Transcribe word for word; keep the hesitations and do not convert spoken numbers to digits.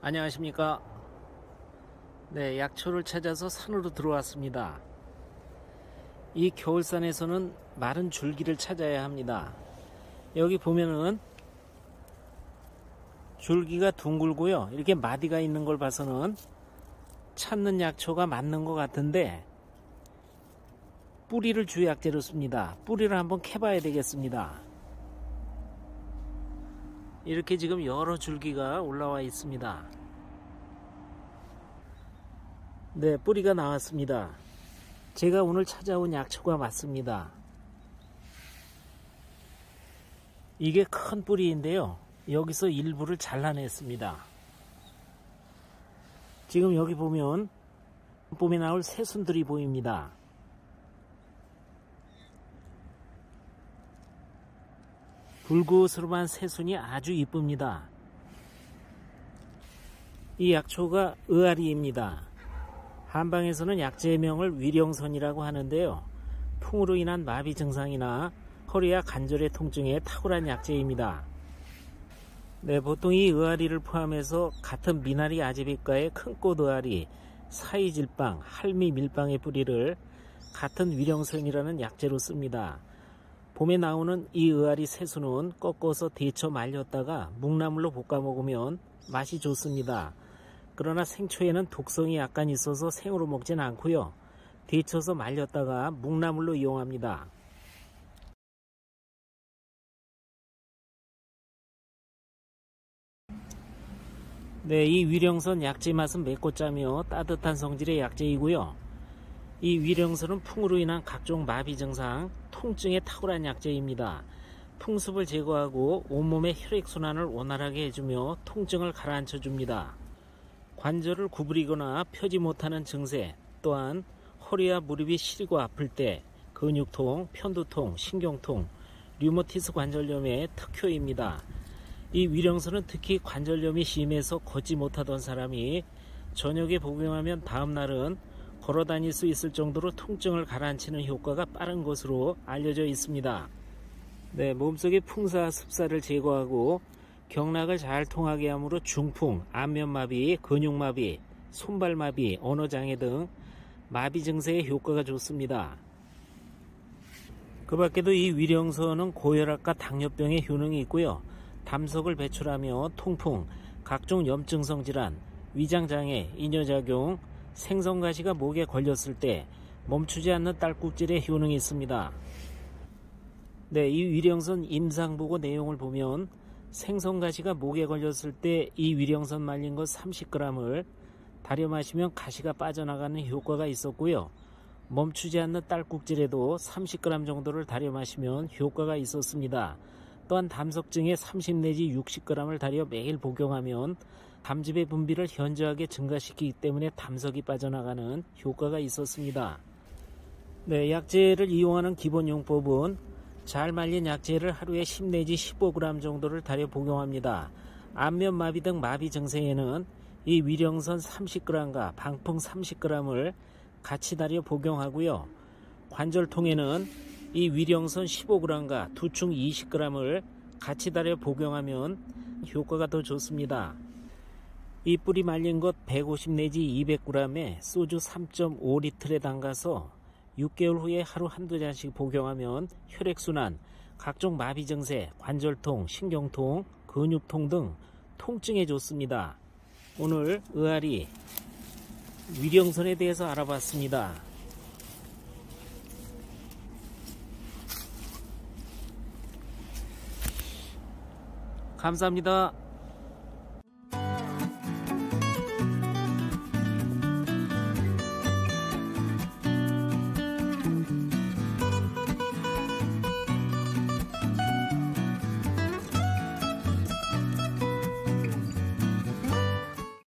안녕하십니까. 네, 약초를 찾아서 산으로 들어왔습니다. 이 겨울산에서는 마른 줄기를 찾아야 합니다. 여기 보면은 줄기가 둥글고요, 이렇게 마디가 있는 걸 봐서는 찾는 약초가 맞는 것 같은데 뿌리를 주약재로 씁니다. 뿌리를 한번 캐봐야 되겠습니다. 이렇게 지금 여러 줄기가 올라와 있습니다. 네, 뿌리가 나왔습니다. 제가 오늘 찾아온 약초가 맞습니다. 이게 큰 뿌리인데요, 여기서 일부를 잘라냈습니다. 지금 여기 보면 봄에 나올 새순들이 보입니다. 불구스름한 새순이 아주 이쁩니다. 이 약초가 의아리입니다. 한방에서는 약재의 명을 위령선이라고 하는데요, 풍으로 인한 마비 증상이나 허리와 관절의 통증에 탁월한 약재입니다. 네, 보통 이 의아리를 포함해서 같은 미나리 아제비과의 큰꽃 의아리, 사이질방, 할미 밀방의 뿌리를 같은 위령선이라는 약재로 씁니다. 봄에 나오는 이 의아리 새순은 꺾어서 데쳐 말렸다가 묵나물로 볶아 먹으면 맛이 좋습니다. 그러나 생초에는 독성이 약간 있어서 생으로 먹진 않고요, 데쳐서 말렸다가 묵나물로 이용합니다. 네, 이 위령선 약재 맛은 맵고 짜며 따뜻한 성질의 약재이고요, 이 위령선은 풍으로 인한 각종 마비 증상, 통증에 탁월한 약재입니다. 풍습을 제거하고 온몸의 혈액순환을 원활하게 해주며 통증을 가라앉혀 줍니다. 관절을 구부리거나 펴지 못하는 증세, 또한 허리와 무릎이 시리고 아플 때 근육통, 편두통, 신경통, 류머티스 관절염의 특효입니다. 이 위령선은 특히 관절염이 심해서 걷지 못하던 사람이 저녁에 복용하면 다음날은 걸어다닐 수 있을 정도로 통증을 가라앉히는 효과가 빠른 것으로 알려져 있습니다. 네, 몸속의 풍사, 습사를 제거하고 경락을 잘 통하게 함으로 중풍, 안면마비, 근육마비, 손발마비, 언어장애 등 마비 증세에 효과가 좋습니다. 그 밖에도 이 위령선은 고혈압과 당뇨병에 효능이 있고요, 담석을 배출하며 통풍, 각종 염증성 질환, 위장장애, 이뇨작용, 생선가시가 목에 걸렸을 때 멈추지 않는 딸꾹질에 효능이 있습니다. 네, 이 위령선 임상보고 내용을 보면 생선가시가 목에 걸렸을 때 이 위령선 말린 것 삼십 그램을 다려 마시면 가시가 빠져나가는 효과가 있었고요, 멈추지 않는 딸꾹질에도 삼십 그램 정도를 다려 마시면 효과가 있었습니다. 또한 담석증에 삼십 내지 육십 그램을 다려 매일 복용하면 담즙의 분비를 현저하게 증가시키기 때문에 담석이 빠져나가는 효과가 있었습니다. 네, 약재를 이용하는 기본 용법은 잘 말린 약재를 하루에 십 내지 십오 그램 정도를 다려 복용합니다. 안면마비 등 마비 증세에는 이 위령선 삼십 그램과 방풍 삼십 그램을 같이 다려 복용하고요, 관절통에는 이 위령선 십오 그램과 두충 이십 그램을 같이 다려 복용하면 효과가 더 좋습니다. 이 뿌리 말린 것 백오십 내지 이백 그램에 소주 삼 점 오 리터에 담가서 육 개월 후에 하루 한두 잔씩 복용하면 혈액순환, 각종 마비 증세, 관절통, 신경통, 근육통 등 통증에 좋습니다. 오늘 의아리 위령선에 대해서 알아봤습니다. 감사합니다.